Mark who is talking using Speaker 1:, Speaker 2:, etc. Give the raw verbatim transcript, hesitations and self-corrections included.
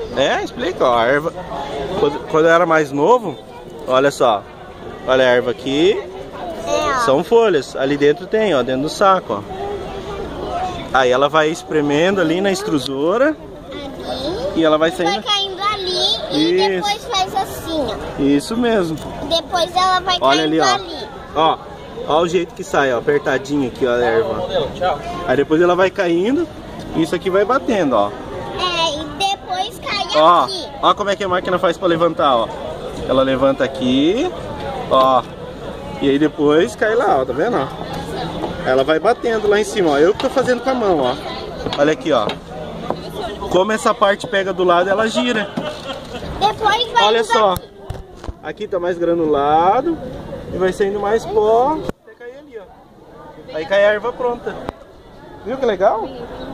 Speaker 1: É, explica, ó, a erva. Quando, quando eu era mais novo, olha só. Olha a erva aqui.
Speaker 2: É, ó.
Speaker 1: São folhas. Ali dentro tem, ó, dentro do saco, ó. Aí ela vai espremendo ali na extrusora.
Speaker 2: Ali.
Speaker 1: E ela vai
Speaker 2: Vai
Speaker 1: saindo.
Speaker 2: caindo ali e
Speaker 1: Isso.
Speaker 2: depois faz assim, ó.
Speaker 1: Isso mesmo.
Speaker 2: Depois ela vai
Speaker 1: Olha ali,
Speaker 2: caindo
Speaker 1: ó.
Speaker 2: ali.
Speaker 1: Ó, ó o jeito que sai, ó, apertadinho aqui, ó, a erva. Aí depois ela vai caindo e isso aqui vai batendo, ó.
Speaker 2: É, e depois cai
Speaker 1: Ó,
Speaker 2: aqui.
Speaker 1: ó como é que a máquina faz pra levantar, ó. Ela levanta aqui, ó. E aí depois cai lá, ó, tá vendo, ó? Ela vai batendo lá em cima, ó. Eu que tô fazendo com a mão, ó. Olha aqui, ó. Como essa parte pega do lado, ela gira.
Speaker 2: Depois vai
Speaker 1: Olha
Speaker 2: indo
Speaker 1: só.
Speaker 2: aqui.
Speaker 1: Aqui tá mais granulado e vai saindo mais pó até cair ali, ó. Aí cai a erva pronta. Viu que legal?